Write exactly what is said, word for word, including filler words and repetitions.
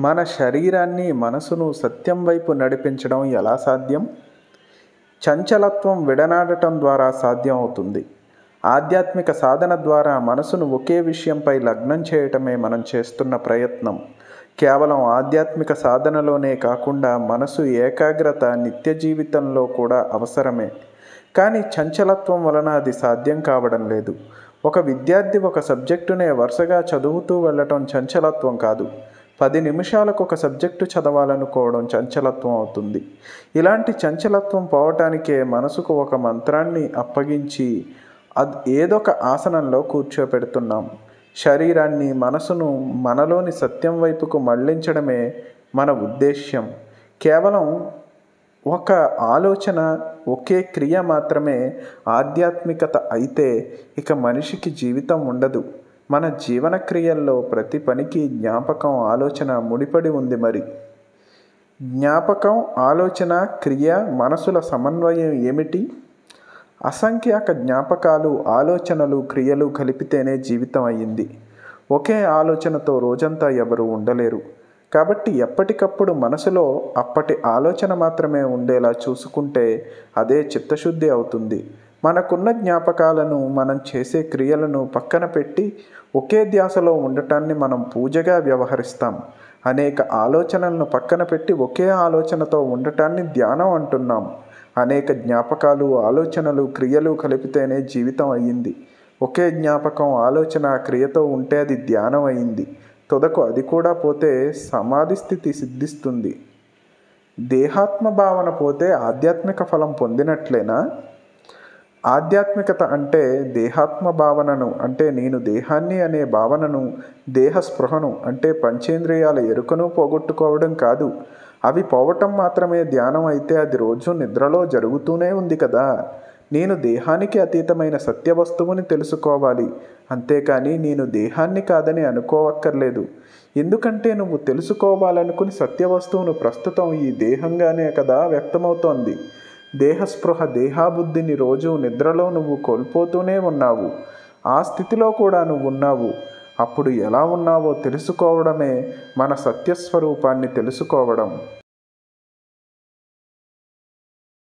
మన శరీరాన్ని మనసును సత్యం వైపు నడిపించడం ఎలా సాధ్యం? చంచలత్వం విడనాడటం ద్వారా సాధ్యం అవుతుంది. ఆధ్యాత్మిక సాధన ద్వారా మనసును ఒకే విషయంపై లగ్నం చేయటమే మనం చేస్తున్న ప్రయత్నం. కేవలం ఆధ్యాత్మిక సాధనలోనే కాకుండా మనసు ఏకాగ్రత నిత్య జీవితంలో కూడా అవసరమే. కానీ చంచలత్వం వలన అది సాధ్యం కావడం లేదు. ఒక విద్యార్థి ఒక సబ్జెక్టునే వరుసగా చదువుతూ వెళ్ళటం చంచలత్వం కాదు. పది నిమిషాలకు ఒక సబ్జెక్టు చదవాలనుకోవడం చంచలత్వం అవుతుంది. ఇలాంటి చంచలత్వం పోవటానికే మనసుకు ఒక మంత్రాన్ని అప్పగించి అది ఏదొక ఆసనంలో కూర్చోపెడుతున్నాం. శరీరాన్ని మనసును మనలోని సత్యం వైపుకు మళ్లించడమే మన ఉద్దేశ్యం. కేవలం ఒక ఆలోచన, ఒకే క్రియ మాత్రమే ఆధ్యాత్మికత అయితే ఇక మనిషికి జీవితం ఉండదు. మన జీవన క్రియల్లో ప్రతి పనికి జ్ఞాపకం, ఆలోచన ముడిపడి ఉంది. మరి జ్ఞాపకం, ఆలోచన, క్రియ, మనసుల సమన్వయం ఏమిటి? అసంఖ్యాక జ్ఞాపకాలు, ఆలోచనలు, క్రియలు కలిపితేనే జీవితం అయ్యింది. ఒకే ఆలోచనతో రోజంతా ఎవరు ఉండలేరు. కాబట్టి ఎప్పటికప్పుడు మనసులో అప్పటి ఆలోచన మాత్రమే ఉండేలా చూసుకుంటే అదే చిత్తశుద్ధి అవుతుంది. మనకున్న జ్ఞాపకాలను, మనం చేసే క్రియలను పక్కన పెట్టి ఒకే ధ్యాసలో ఉండటాన్ని మనం పూజగా వ్యవహరిస్తాం. అనేక ఆలోచనలను పక్కన పెట్టి ఒకే ఆలోచనతో ఉండటాన్ని ధ్యానం అంటున్నాం. అనేక జ్ఞాపకాలు, ఆలోచనలు, క్రియలు కలిపితేనే జీవితం అయ్యింది. ఒకే జ్ఞాపకం, ఆలోచన, క్రియతో ఉంటే అది ధ్యానం అయింది. తుదకు అది కూడా పోతే సమాధి స్థితి సిద్ధిస్తుంది. దేహాత్మ భావన పోతే ఆధ్యాత్మిక ఫలం పొందినట్లేనా? ఆధ్యాత్మికత అంటే దేహాత్మ భావనను, అంటే నేను దేహాన్ని అనే భావనను, దేహ స్పృహను, అంటే పంచేంద్రియాల ఎరుకను పోగొట్టుకోవడం కాదు. అవి పోవటం మాత్రమే ధ్యానం అయితే అది రోజు నిద్రలో జరుగుతూనే ఉంది కదా. నేను దేహానికి అతీతమైన సత్య వస్తువుని తెలుసుకోవాలి. అంతేకాని నేను దేహాన్ని కాదని అనుకోవక్కర్లేదు. ఎందుకంటే నువ్వు తెలుసుకోవాలనుకుని సత్య వస్తువును ప్రస్తుతం ఈ దేహంగానే కదా వ్యక్తమవుతోంది. దేహస్పృహ, దేహాబుద్ధిని రోజు నిద్రలో నువ్వు కోల్పోతూనే ఉన్నావు. ఆ స్థితిలో కూడా నువ్వు ఉన్నావు. అప్పుడు ఎలా ఉన్నావో తెలుసుకోవడమే మన సత్యస్వరూపాన్ని తెలుసుకోవడం.